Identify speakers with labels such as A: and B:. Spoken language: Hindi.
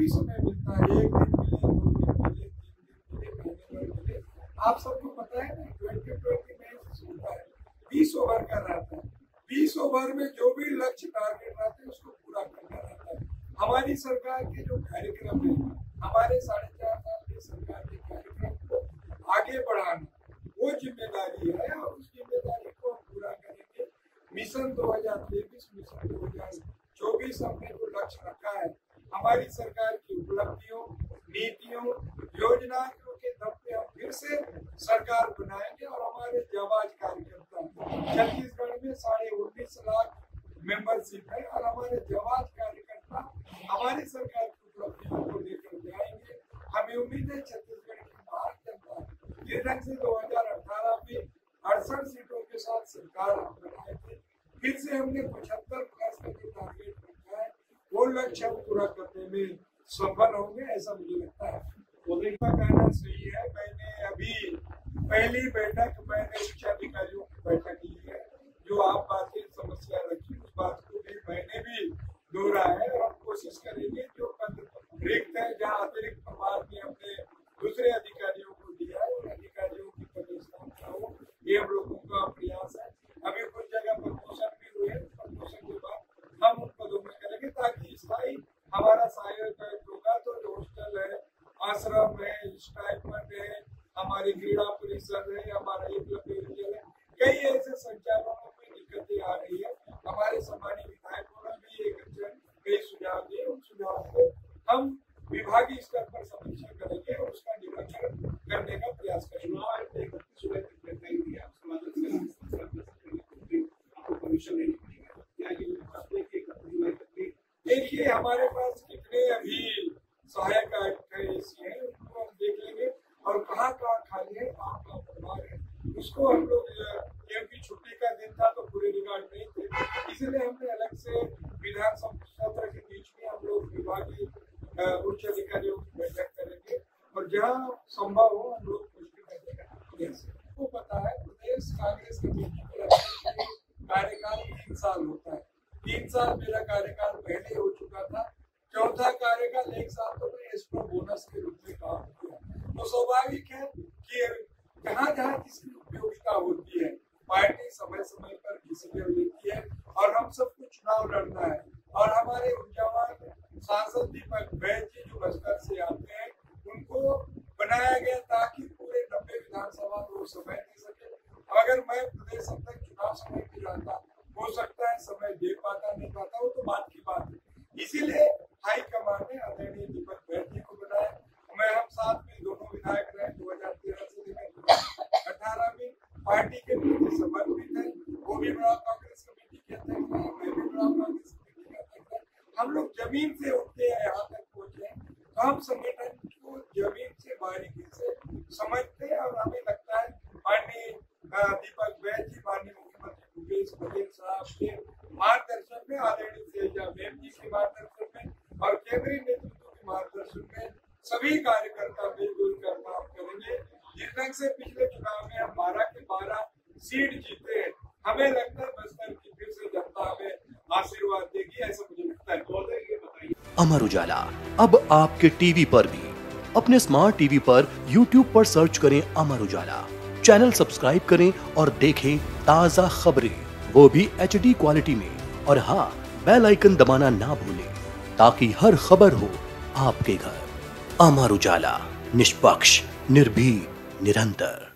A: भी समय मिलता है, 1 दिन मिले, 2 दिन मिले, 3 दिन मिले, महीने भर मिले। आप सबको पता है ना 2020 में होता है 20 ओवर का रहता है। 20 ओवर में जो भी लक्ष्य टारगेट रहते हैं उसको पूरा करना रहता है। हमारी सरकार के जो कार्यक्रम है, हमारे 4.5 साल की सरकार के कार्यक्रम को आगे बढ़ाना वो जिम्मेदारी है और उस जिम्मेदारी को हम पूरा करेंगे। मिशन 2023, मिशन 2024 हमने जो लक्ष्य रखा है, हमारी सरकार की उपलब्धियों, नीतियों, योजनाओं के दम पे हम फिर से सरकार बनाएंगे और हमारे जाबाज कार्यकर्ता छत्तीसगढ़ में 19.5 लाख मेंबरशिप है और हमारे जाबाज कार्यकर्ता हमारी सरकार की उपलब्धियों को लेकर जाएंगे। हमें उम्मीद है छत्तीसगढ़ की भारतीय जनता जिस ढंग से 2018 में 68 सीटों के साथ सरकार हम बनाए थे, फिर से हमने 75 प्लस का जो टारगेट रखा है वो लक्ष्य हम पूरा करने में सफल होंगे, ऐसा मुझे लगता है। का कहना सही है। मैंने अभी पहली बैठक उच्च अधिकारियों की बैठक ली है, जो आप बातें समस्या रखी उस बात को भी मैंने भी दोहरा है और हम कोशिश करेंगे जो पद रिक्त है, जहाँ अतिरिक्त प्रभार भी हमने दूसरे अधिकारियों को दिया है और अधिकारियों की पदस्थापना हो, ये हम लोगों का प्रयास है। अभी कुछ जगह प्रमोशन भी हुए, प्रमोशन के बाद हम उन पदों में करेंगे ताकि स्थायी हमारा सहायक होगा। तो जो हॉस्टल है, आश्रम है, स्टाइपेंड है, हमारी क्रीड़ा परिषद है, हमारा एकलव्य विद्यालय, कई ऐसे संचालनों में दिक्कतें आ रही है। हमारे सम्मानित विधायकों ने भी एक कई सुझाव दिए, उन सुझावों को हम विभागीय स्तर पर समीक्षा करेंगे और उसका निरीक्षण करने का प्रयास करेंगे। देखिए हमारे पास कितने अभी सहायक ऐसी है, उनको हम देख लेंगे और कहाँ खाली है, कहाँ प्रभार है, उसको हम लोग, क्योंकि छुट्टी का दिन था तो पूरे रिकॉर्ड नहीं थे, इसलिए हमने अलग से विधान सत्र के बीच में हम लोग विभागीय उच्च अधिकारियों की बैठक करेंगे और जहाँ संभव हो हम लोग पुष्टि करने का प्रयास करेंगे। आपको पता है प्रदेश कांग्रेस कमेटी का कार्यकाल 3 साल होता है। 3 साल मेरा कार्यकाल पहले हो चुका था, चौथा कार्यकाल 1 साल तो मैं इसको बोनस के रूप में काम किया। तो स्वाभाविक है कि जहाँ जहाँ जिसकी उपयोगिता होती है पार्टी समय समय पर डिसीजन लेती है और हम सबको चुनाव लड़ना है। और हमारे ऊर्जावान सांसद दीपक बैज जी जो बस्तर से आते हैं, उनको बनाया गया ताकि पूरे 90 विधानसभा को समय दे सके। अगर मैं प्रदेश अध्यक्ष चुनाव समय पे रहता, हो सकता है समय दे पाता नहीं पाता, वो तो बात की बात है। इसीलिए हाईकमान ने आदरणीय दीपक बैज जी को बनाया। हम साथ में दोनों विधायक रहे 2013 से लेकर 2018 में, पार्टी के प्रति समर्पित है। वो भी ब्लॉक कांग्रेस कमेटी के अध्यक्ष है, मैं भी ब्लॉक कांग्रेस कमेटी के अध्यक्ष है। हम लोग जमीन से उठ के यहाँ तक पहुंचे हैं, तो हम संगठन को जमीन से बारीकी से समझते हैं और हमें लगता है माननीय दीपक बैज जी, माननीय मुख्यमंत्री भूपेश बघेल साहब के मार्गदर्शन में, आदरणीय शैलजा मैम जी के मार्गदर्शन में और केंद्रीय नेतृत्व के मार्गदर्शन में सभी कार्यकर्ता मिलजुल कर काम करेंगे। जिस ढंग से पिछले चुनाव में हम 12 के 12 सीट जीते हैं, हमें लगता है बस्तर की फिर से जनता हमें आशीर्वाद देगी, ऐसा मुझे लगता है।
B: अमर उजाला अब आपके टीवी पर भी। अपने स्मार्ट टीवी पर YouTube पर सर्च करें अमर उजाला, चैनल सब्सक्राइब करें और देखें ताज़ा खबरें, वो भी HD क्वालिटी में। और हाँ, बेल आइकन दबाना ना भूलें ताकि हर खबर हो आपके घर। अमर उजाला, निष्पक्ष, निर्भीक, निरंतर।